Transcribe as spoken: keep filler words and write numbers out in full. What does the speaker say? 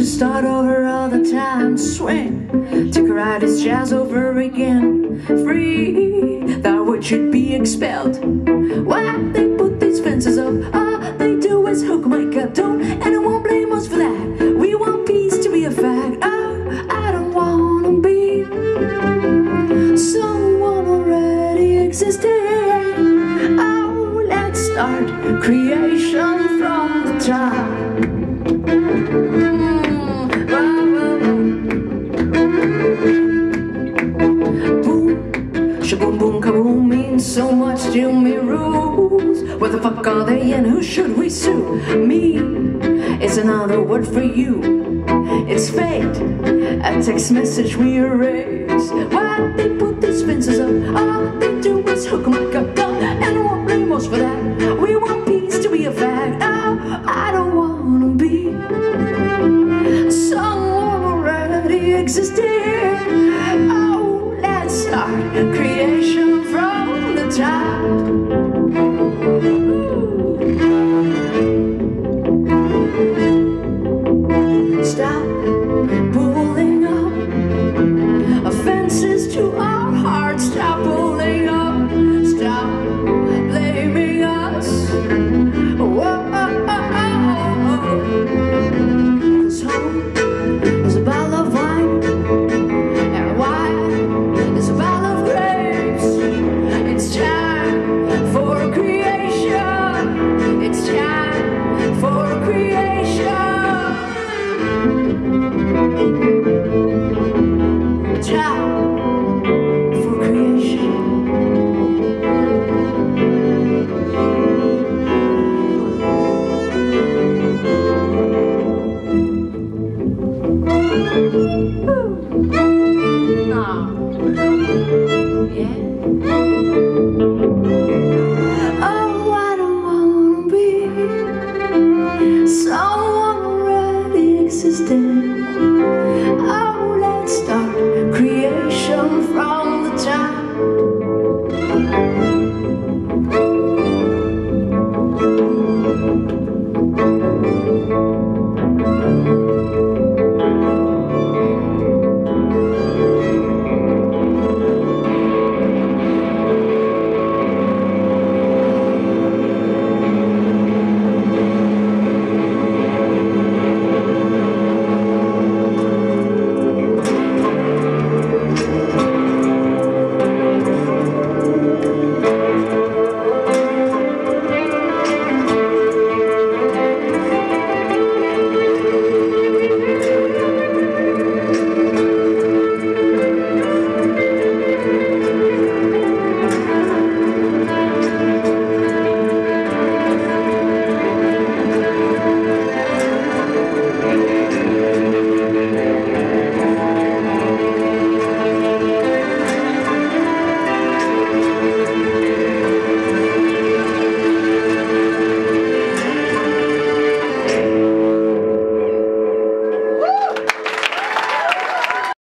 start over all the time. Swing, take a ride, it's jazz over again. Free, that word should be expelled. Why they put these fences up? All they do is hook my gut. Don't anyone blame us for that. We want peace to be a fact. Oh, I don't wanna be someone already existing. Oh, let's start creation from the top. Shaboom boom kaboom means so much to me. Rules, where the fuck are they and who should we sue? Me is another word for you. It's fate, a text message we erase. Why they put these fences up? Oh,